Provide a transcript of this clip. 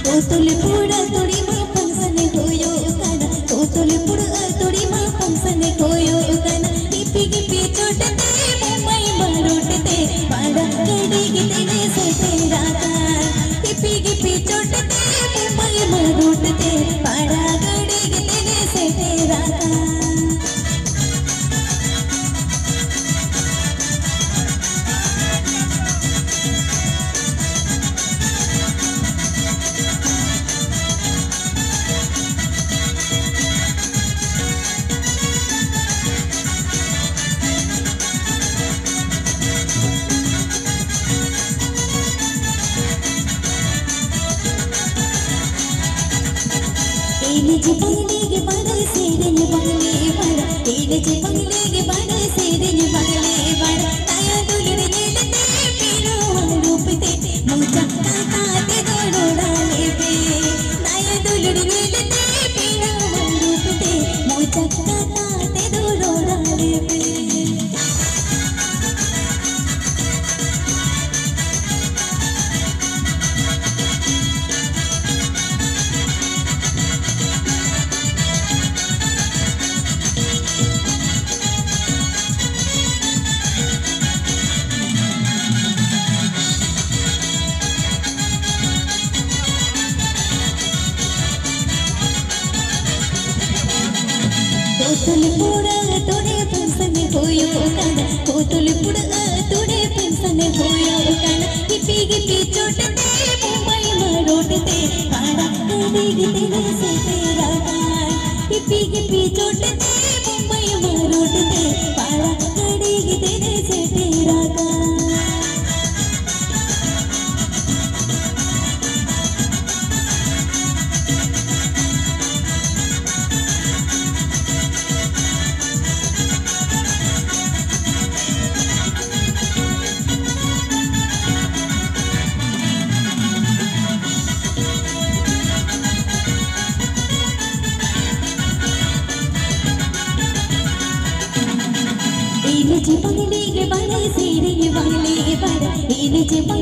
Totolipura tori ma pangsane koyo kana Totolipura tori ma pangsane koyo kana Gipi gipi chotate mumbai marotate pada kadi gitene se tera kan Gipi gipi chotate mumbai marotate pada kadi gitene se tera kan Ini bangli ke pada sedenya bangli pada ini bangli ke pada sedenya bangli pada taya dulur nyelete pino rupte muchak kata te dodale pe taya dulur nyelete pino rupte muchak kata te dodale pe Totolipura tore pangsane koyo kana Totolipura tore pangsane koyo kana Gipi gipi chotate mumbai marotate pada kadi gitene se tera kan Gipi gipi chotate mumbai marotate pada kadi gitene se tera kan Ini bangli ke pada sedenya bangli pada ini